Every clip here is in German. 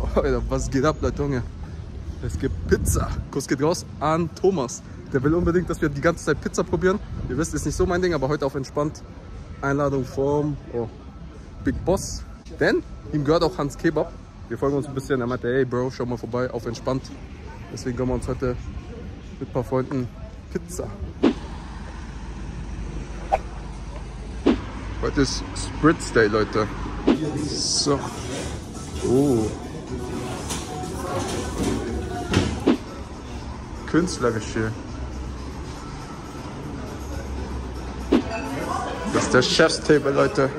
Alter, was geht ab, Leute, Junge? Es gibt Pizza. Kuss geht raus an Thomas. Der will unbedingt, dass wir die ganze Zeit Pizza probieren. Ihr wisst, ist nicht so mein Ding, aber heute auf entspannt. Einladung vom Big Boss. Denn ihm gehört auch Hans Kebab. Wir folgen uns ein bisschen. Er meinte, hey Bro, schau mal vorbei, auf entspannt. Deswegen gönnen wir uns heute mit ein paar Freunden Pizza. Heute ist Spritz Day, Leute. So. Oh. Künstlergeschirr. Das ist der Chefstable, Leute.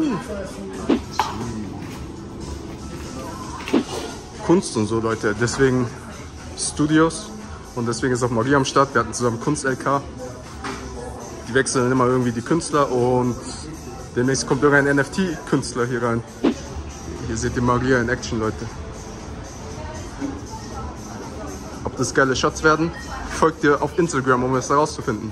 Kunst und so, Leute. Deswegen Studios. Und deswegen ist auch Maria am Start. Wir hatten zusammen Kunst-LK. Die wechseln immer irgendwie die Künstler und demnächst kommt irgendein NFT-Künstler hier rein. Hier seht ihr Maria in Action, Leute. Ob das geile Shots werden, folgt ihr auf Instagram, um es herauszufinden.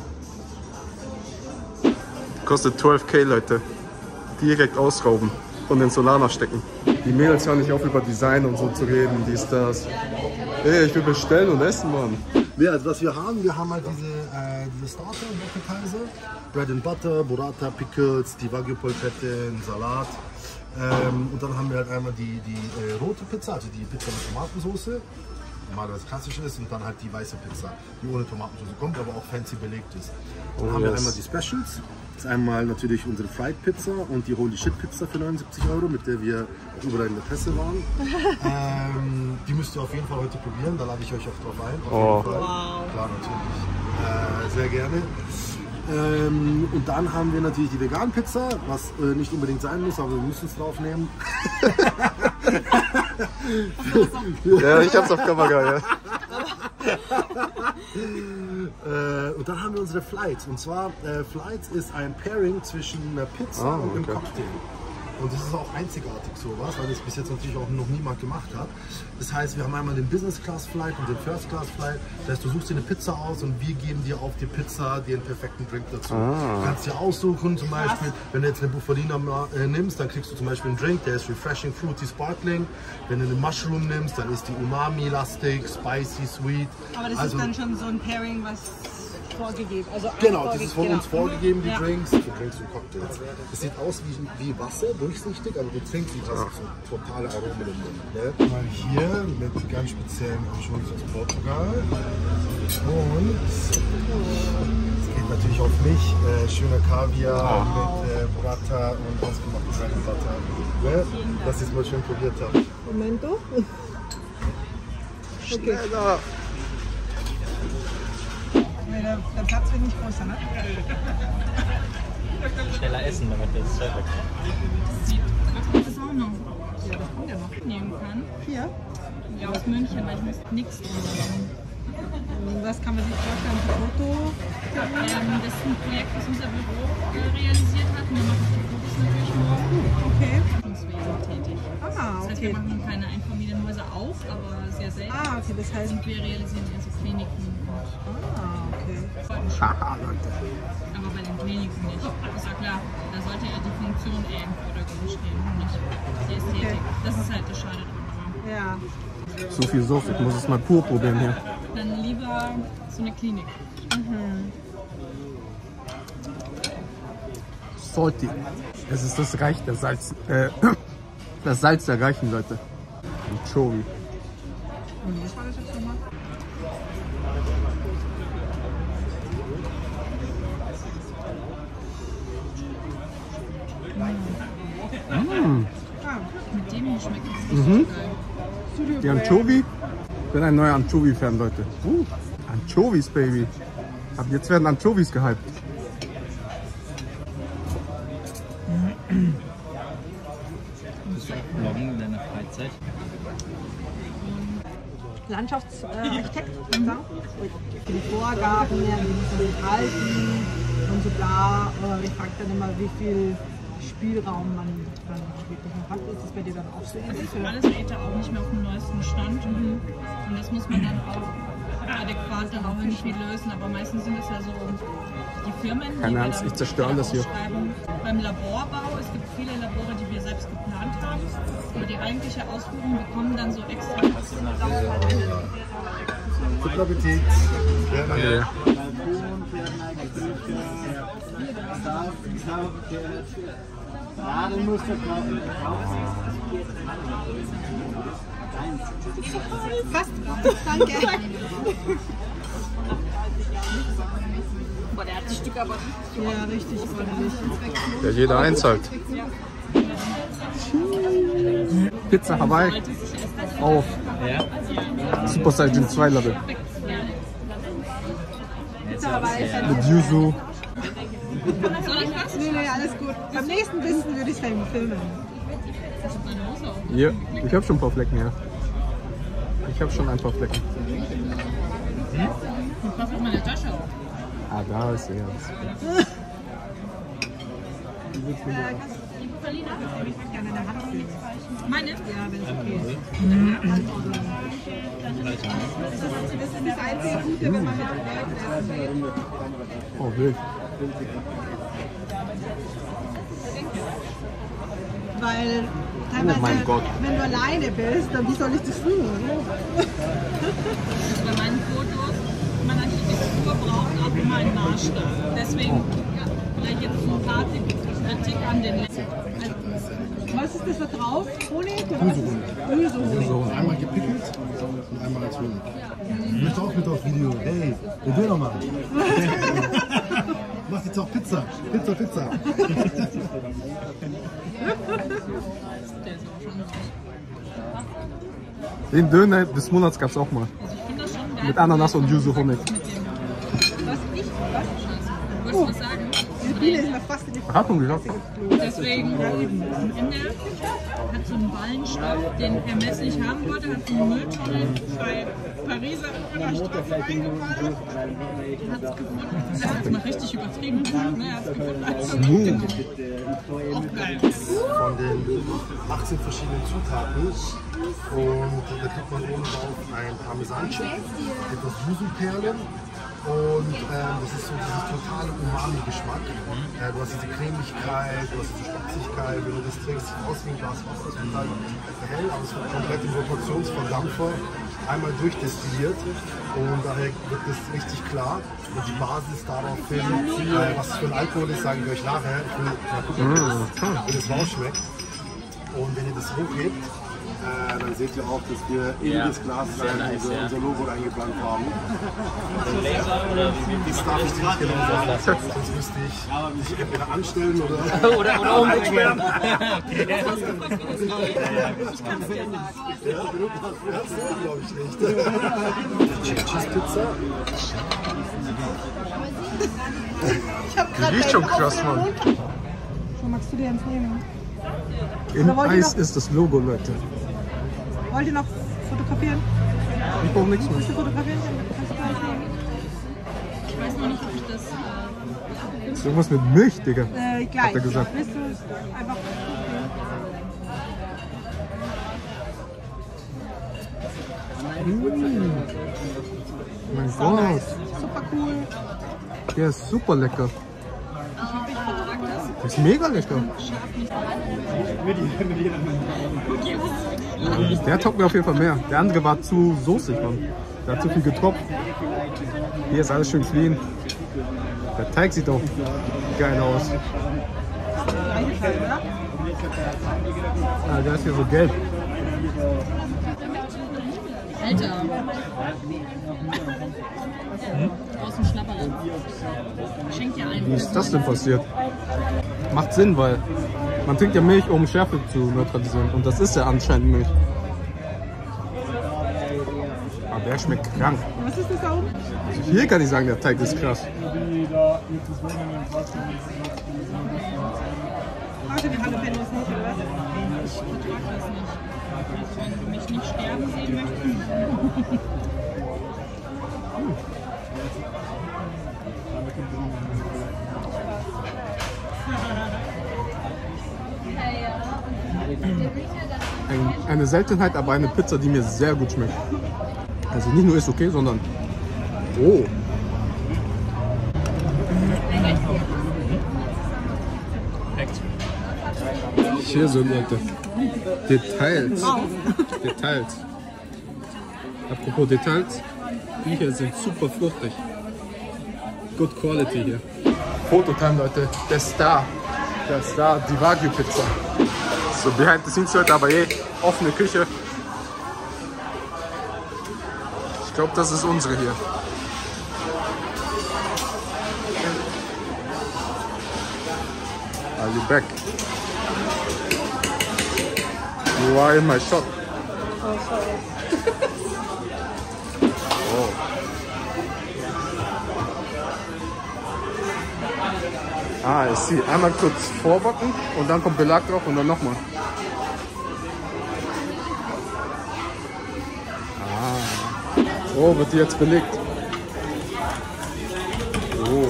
Kostet 12.000, Leute. Direkt ausrauben und in Solana stecken. Die Mädels hören nicht auf, über Design und so zu reden, dies, das. Ey, ich will bestellen und essen, Mann. Ja, also was wir haben halt diese Starter und Appetizer. Bread and Butter, Burrata, Pickles, die Wagyu-Polpette, einen Salat. Und dann haben wir halt einmal die rote Pizza, also die Pizza mit Tomatensauce. Normalerweise klassisch ist, und dann halt die weiße Pizza, die ohne Tomatensauce kommt, aber auch fancy belegt ist. Dann haben wir einmal die Specials. Das ist einmal natürlich unsere Fried Pizza und die Holy Shit Pizza für 79 €, mit der wir überall in der Presse waren. Die müsst ihr auf jeden Fall heute probieren, da lade ich euch auch drauf ein. Auf jeden Fall. Wow. Klar, natürlich. Sehr gerne. Und dann haben wir natürlich die veganen Pizza, was nicht unbedingt sein muss, aber wir müssen es draufnehmen. Ja, ich hab's auf Kamera, ja. Und dann haben wir unsere Flights. Und zwar, Flights ist ein Pairing zwischen einer Pizza und einem Cocktail. Und das ist auch einzigartig sowas, weil das bis jetzt natürlich auch noch niemand gemacht hat. Das heißt, wir haben einmal den Business Class Flight und den First Class Flight. Das heißt, du suchst dir eine Pizza aus und wir geben dir auf die Pizza den perfekten Drink dazu. Du kannst dir aussuchen, zum Beispiel, wenn du jetzt eine Bufalina nimmst, dann kriegst du zum Beispiel einen Drink, der ist Refreshing, Fruity, Sparkling. Wenn du eine Mushroom nimmst, dann ist die Umami-lastig, Spicy, Sweet. Aber das ist dann schon so ein Pairing, was vorgegeben, also genau, das ist von uns vorgegeben, die Drinks, für Drinks und Cocktails. Es sieht aus wie Wasser, durchsichtig, aber du trinkst die Tasse so totale Aromen im Mund. Ne? Mal hier mit ganz speziellen Anchovies aus Portugal. Und es geht natürlich auf mich, schöner Kaviar mit Burrata und ausgemachten Bread and Butter. Ne? Dass ich es mal schön probiert habe. Momento. Schneller! Der Platz wird nicht größer, ne? Schneller essen, damit das Zeug weg. Das ist auch noch. Ja, das kommt ja noch. Nehmen kann. Hier? Ja, aus München, weil ich muss nichts drin haben. Was kann man sich vorstellen? Ein Foto? Das ist ein Projekt, das unser Büro realisiert hat. Wir machen die Fotos natürlich morgen. Okay. Wesen tätig. Das heißt, wir machen keine Einfamilienhäuser auf, aber sehr selten. Okay, das heißt. Und wir realisieren eher so Kliniken. Okay. Haha, Leute. Aber bei den Kliniken nicht. Ist ja klar, da sollte ja die Funktion eher im Vordergrund stehen und nicht die Ästhetik. Das ist halt das Schade dran. Ja. Zu viel Soße, ich muss es mal pur probieren hier. Dann lieber so eine Klinik. Salty. Es ist das Reich der Salz. Das Salz der Reichen, Leute. Anchovy. Und was war das jetzt nochmal? Mit dem schmeckt es richtig geil. Die Anchovy. Ich bin ein neuer Anchovy-Fan, Leute. Anchovies, Baby. Ab jetzt werden Anchovies gehypt. Vloggen in deiner Freizeit? Landschaftsarchitekt, für die Vorgaben, wie muss man sich halten und so bla. Ich frage dann immer, wie viel Spielraum man dann wirklich noch hat. Ist das bei dir dann auch so? Das ist für alles Älter auch nicht mehr auf dem neuesten Stand. Und das muss man dann auch adäquat darauf irgendwie lösen. Aber meistens sind es ja so die Firmen, die Keine Angst, ich zerstöre alles hier. Beim Laborbau, es gibt viele Labore, die wir selbst geplant haben. Aber die eigentliche Ausführung bekommen dann so extra. Guten Appetit. Ja. Passt. Danke. Boah, der hat das Stück aber Ja, richtig ordentlich. Ja, jeder eins halt. Pizza Hawaii auf Super Saiyan 2 Level. Pizza Hawaii. Mit Yuzu. Soll ich was? Nee, alles gut. Beim nächsten Bissen würde ich es filmen. Hier, ich habe schon ein paar Flecken, ja. Ich habe schon ein paar Flecken. Ich passe auf meine Tasche. Ah, da ist er jetzt. Ich mag gerne eine Hand filmen. Meine? Ja, wenn es okay ist. Das ist das einzige Gute, wenn man mit Leuten essen geht. Oh, wild. Weil teilweise, Oh mein Gott. wenn du alleine bist, dann wie soll ich das filmen? Bei meinen Fotos, meine Architektur braucht auch immer einen Maßstab. Deswegen vielleicht jetzt ein paar Kritik an den letzten. Was ist das da drauf? Honig? Gemüsehonig. Einmal gepickelt und einmal als Honig. Ich möchte auch mit auf Video. Hey, wir will noch mal. Du machst jetzt auch Pizza. Pizza. Den Döner des Monats gab es auch mal. Ich finde das schon geil. Mit Ananas und Yuzu Honig. Wolltest du was sagen? Die Biene ist mir fast in die Hat man gesagt. Deswegen, am Ende hat so einen Ballenstab, den Hermes nicht haben wollte, hat so eine Mülltonne bei Pariser Straße reingeballert. Hat es gefunden. Das hat es mal richtig übertrieben. Er hat es gefunden. Auch geil. Von den 18 verschiedenen Zutaten. Und da kriegt man oben drauf ein Parmesanchip, etwas Yuzu-Perlen. Und das ist so dieses totale Umami-Geschmack. Du hast diese Cremigkeit, du hast diese Spatzigkeit. Wenn du das trinkst, sieht aus wie ein Glas Wasser. Das ist total hell, aber es wird komplett im Rotationsverdampfer einmal durchdestilliert. Und daher wird das richtig klar. Und die Basis daraufhin, was es für ein Alkohol ist, sage ich euch nachher. Ich will mal gucken, wie das rausschmeckt. Und wenn ihr das hochhebt, dann seht ihr auch, dass wir in das Glas unser Logo reingeplant haben. Das darf ich dir nicht genau sagen, sonst müsste ich mich entweder anstellen oder umstellen. Das glaube ich nicht. Cheese-Pizza. Die riecht schon krass, Mann. Schon magst du dir eins nehmen? Im Eis ist das Logo, Leute. Wollt ihr noch fotografieren? Ich brauche nichts mehr. Willst du fotografieren? Kannst du gleich nehmen. Ich weiß noch nicht, ob ich das. Das ist irgendwas mit Milch, Digga. Gleich. Hat er gesagt. Willst du es einfach Mein so Gott. nice. Super cool. Der ist super lecker. Der ist mega lecker. Der taugt mir auf jeden Fall mehr. Der andere war zu soßig, Mann. Der hat zu viel getropft. Hier ist alles schön clean. Der Teig sieht auch geil aus. Ah, der ist hier so gelb. Alter. Aus dem Schnapperland. Schenk dir einen. Wie ist das denn passiert? Macht Sinn, weil man trinkt ja Milch, um Schärfe zu neutralisieren. Und das ist ja anscheinend Milch. Aber der schmeckt krank. Was ist das da oben? Also hier kann ich sagen, der Teig ist krass. Warte, die Jalapenos nicht, oder was? Ich vertrage das nicht. Wenn du mich nicht sterben sehen möchtest. Eine Seltenheit, aber eine Pizza, die mir sehr gut schmeckt. Also nicht nur ist okay, sondern... Oh! Perfekt. Hier sind Leute. Details. Details. Apropos Details. Die hier sind super fruchtig. Good quality hier. Fototime, Leute. Der Star, die Wagyu Pizza. So behind the scenes, Leute, aber offene Küche. Ich glaube, das ist unsere hier. Are you back? You are in my shop. Oh, sorry. Oh. Ah, ich sehe. Einmal kurz vorbacken und dann kommt Belag drauf und dann nochmal. Ah. Oh, wird die jetzt belegt. Oh.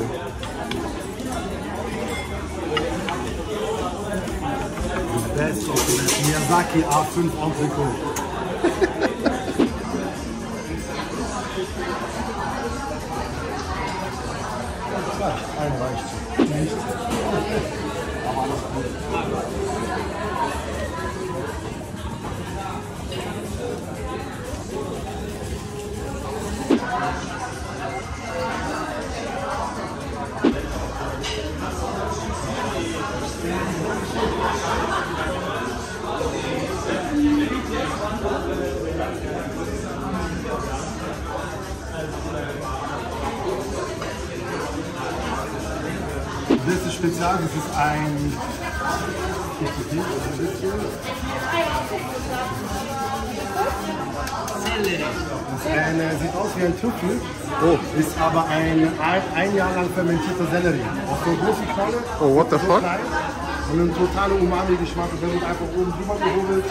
Best of the best. Miyazaki A5 Entrecot. Ein reicht. Nicht. Aber alles gut. Das ist spezial, das ist ein sieht aus wie ein Trüffel, ist aber ein Jahr lang fermentierter Sellerie. Auf so großen Knolle, Oh, what the so fuck? klein und ein totaler Umami-Geschmack. Und wenn du einfach oben drüber gehobelt,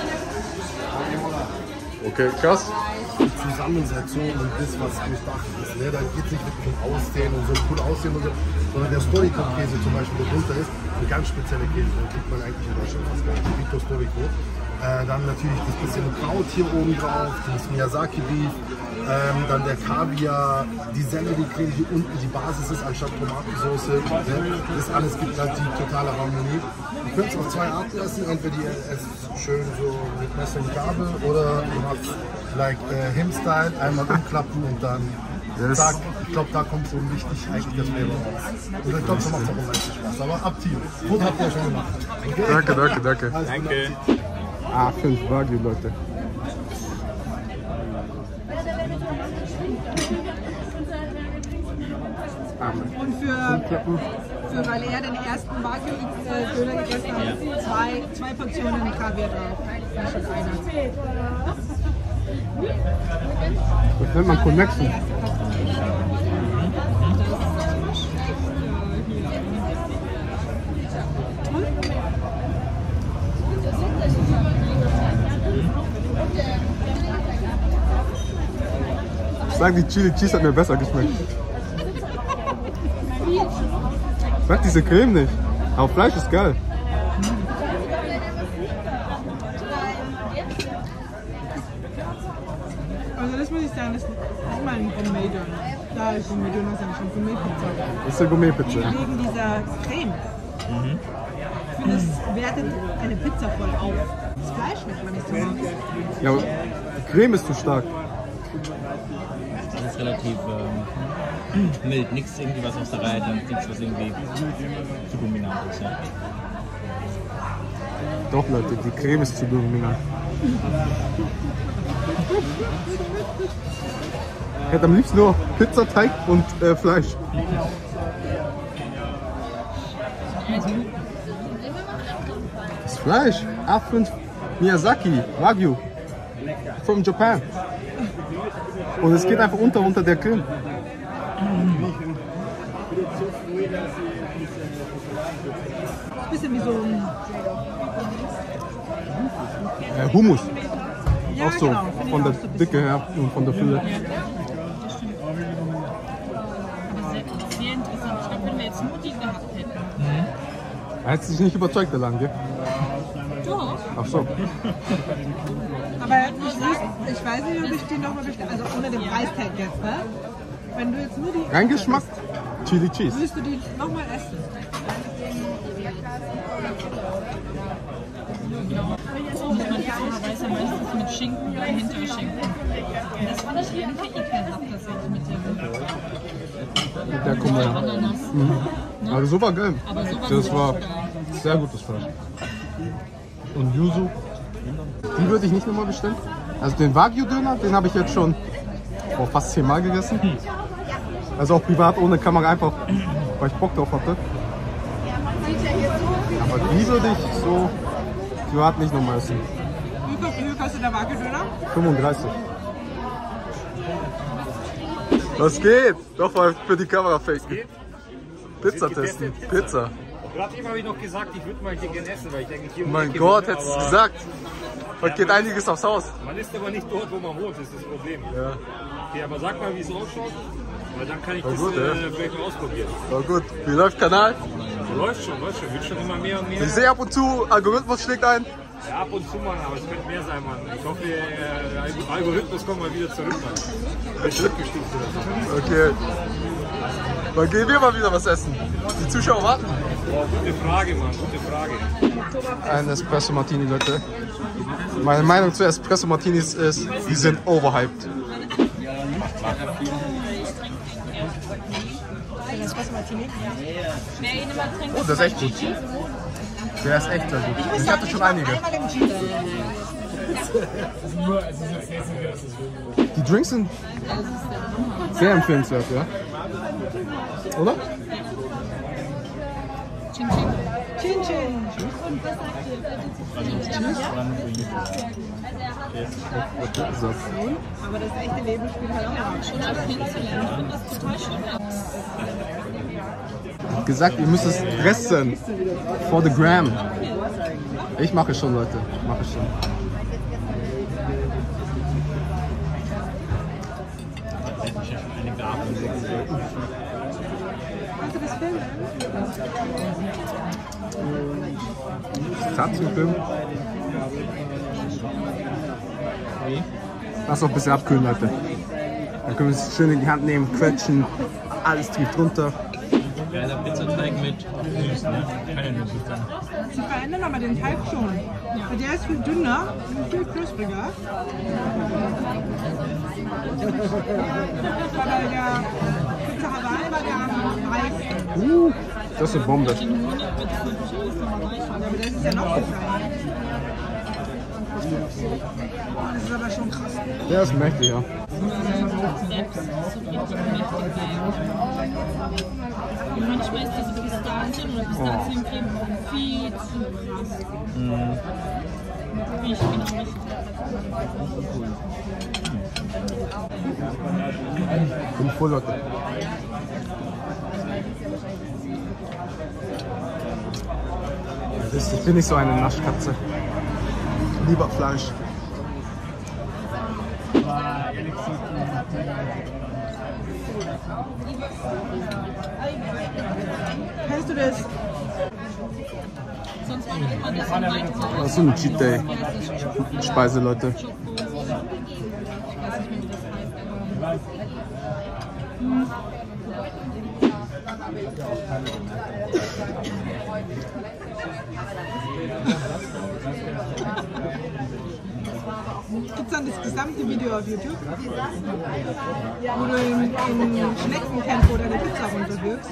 Okay, krass. die Zusammensetzung und das, was durchdacht ist. Ne? Da geht es nicht wirklich um Aussehen und so cool aussehen und so, sondern der Storico-Käse zum Beispiel, der drunter ist, eine ganz spezielle Käse, den kriegt man eigentlich in Deutschland fast gar nicht. Vito Storico. Dann natürlich das bisschen Kraut hier oben drauf, das Miyazaki-Beef, dann der Kaviar, die Sellerie-Creme, die unten die Basis ist, anstatt Tomatensauce. Ne? Das alles gibt halt die totale Harmonie. Du könntest auf zwei Arten essen, entweder ihr esst schön so mit Messer und Gabel oder du habt like Him-Style, einmal umklappen und dann zack. Ich glaube, da kommt so richtig eigentlich das Flavor raus. Und ich glaube, so macht es auch am meisten Spaß. Aber ab Team. Food habt ihr ja schon gemacht. Okay? Danke. Also, Danke. A5 Wagyu, Leute. Und für weil er den ersten Wagyu-Döner gegessen hat, zwei Portionen Kaviar drauf. Nicht schon einer. Das nennt man Connection. Ich sag, die Chili Cheese hat mir besser geschmeckt. Ich mag diese Creme nicht. Aber Fleisch ist geil. Also das muss ich sagen, das ist mein Gourmet-Döner. Da ist Gourmet-Döner, das ist schon Gourmet-Pizza. Das ist eine Gourmet-Pizza. Wegen dieser Creme. Ich finde, das wertet eine Pizza voll auf. Das Fleisch schmeckt man nicht so raus. Ja, aber die Creme ist zu stark. Das ist relativ mild. Nichts irgendwie was aus der Reihe, dann nichts was irgendwie zu dominant ist. Ja. Doch, Leute, die Creme ist zu dominant. Ich hätte am liebsten nur Pizzateig und Fleisch. Das Fleisch, A5 Miyazaki, Wagyu, from Japan. Und es geht einfach unter der Creme. Bisschen wie so ein... Hummus, Ja, auch so, genau, finde ich von der auch so ein Dicke her und von der Fülle. Aber sehr interessant. Ich glaube, wenn wir jetzt nur die gehabt hätten. Er hat sich nicht überzeugt, der Lang, gell? Doch. Ach so. Aber er hat nicht Ich weiß nicht, ob ich die nochmal bestelle. Also ohne den Preistag jetzt, ne? Wenn du jetzt nur die. Rein Geschmack, Chili Cheese. Willst du die nochmal essen? Man weiß ja meistens mit Schinken oder Hinterschinken. Und das fand ich irgendwie ekelhaft, das jetzt mit dem Mit der Kummer. Ananas. Also super geil. Aber sowas Das ist war geil. sehr gutes Fleisch. Und Yuzu, die würde ich nicht nochmal bestellen. Also den Wagyu-Döner, den habe ich jetzt schon fast 10 Mal gegessen. Also auch privat ohne Kamera, einfach weil ich Bock drauf hatte. Aber die würde ich so privat nicht nochmal essen. Wie viel kostet der Wagyu-Döner? 35. Was geht? Doch mal für die Kamera faken. Pizza testen. Pizza. Gerade eben habe ich noch gesagt, ich würde mal hier gerne essen, weil ich denke, hier Mein Gott, hättest du es gesagt. Heute geht einiges aufs Haus. Man ist aber nicht dort, wo man wohnt, das ist das Problem. Ja. Okay, aber sag mal, wie es ausschaut, weil dann kann ich das gut, vielleicht mal ausprobieren. War gut. Wie läuft Kanal? Läuft schon, wird schon immer mehr und mehr. Ich sehe ab und zu, Algorithmus schlägt ein. Ja, ab und zu, Mann, aber es könnte mehr sein, Mann. Ich hoffe, der Algorithmus kommt mal wieder zurück, Mann. Wird zurückgestuft oder so. Okay. Dann gehen wir mal wieder was essen. Die Zuschauer warten. Boah, gute Frage, Mann, gute Frage. Ein Espresso Martini, Leute. Meine Meinung zu Espresso Martinis ist, die sind overhyped. Oh, das ist echt gut. Der ist echt sehr gut. Ich hatte schon einige. Die Drinks sind sehr empfehlenswert, ja? Oder? Ching Ching. Chin Chin. Aber das echte Leben spielt halt auch noch. Schon alle kennenzulernen. Ich finde das total schön. Gesagt, ihr müsst es pressen. For the gram. Ich mache es schon, Leute. Ich mache es schon. Kannst du das filmen? Katzenfilm. Lass noch ein bisschen abkühlen, Leute. Dann können wir es schön in die Hand nehmen, quetschen. Alles trieft runter. Geiler Pizzateig mit süß, ne? Keine nur süß sein. Sie verändern aber den Teig schon. Weil der ist viel dünner und viel knuspriger. Das war bei der Pizza Hawaii war der am weichsten. Das ist eine Bombe. Aber das ist ja noch besser. Das ist aber schon krass. Der ist mächtig, ja. Und manchmal ist diese Pistazien oder Pistaziencreme viel zu krass. Wie ich genau nicht. Bin voll, Leute. Ich bin nicht so eine Naschkatze. Lieber Fleisch. Kennst du das? Sonst war das immer das am weitesten. Das ist so ein Cheat Day. Speise, Leute. Ich weiß nicht mehr, wie das heißt. Gibt es dann das gesamte Video auf YouTube? Wo du in Schneckentempo deine Pizza runterwirkst?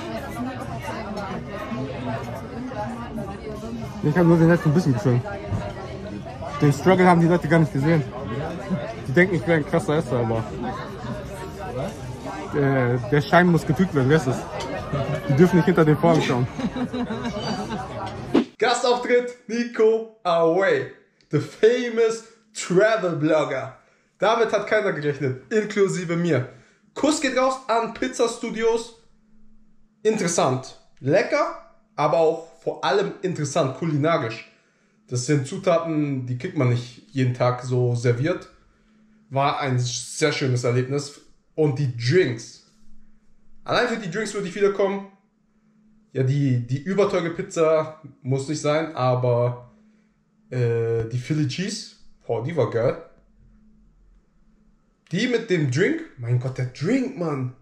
Ich habe nur den letzten Bissen gefilmt. Den Struggle haben die Leute gar nicht gesehen. Die denken, ich wäre ein krasser Esser, aber der Schein muss getrügt werden, wer ist es? Die dürfen nicht hinter den Vorhang schauen. Gastauftritt Nico Away, the famous Travel Blogger. Damit hat keiner gerechnet, inklusive mir. Kuss geht raus an Pizza Studios. Interessant, lecker, aber auch vor allem interessant, kulinarisch. Das sind Zutaten, die kriegt man nicht jeden Tag so serviert. War ein sehr schönes Erlebnis. Und die Drinks. Allein für die Drinks würde ich wiederkommen. Ja, die überteure Pizza muss nicht sein, aber die Philly Cheese, boah, die war geil. Die mit dem Drink? Mein Gott, der Drink, Mann.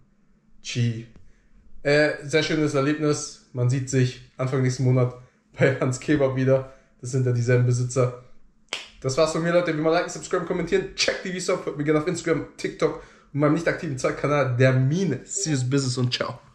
Sehr schönes Erlebnis. Man sieht sich Anfang nächsten Monat bei Hans Kebab wieder. Das sind ja dieselben Besitzer. Das war's von mir, Leute. Wie immer liken, subscriben, kommentieren. Check die Vsub. Folgt mir gerne auf Instagram, TikTok und meinem nicht aktiven Zeitkanal, der Mine. See you business und ciao.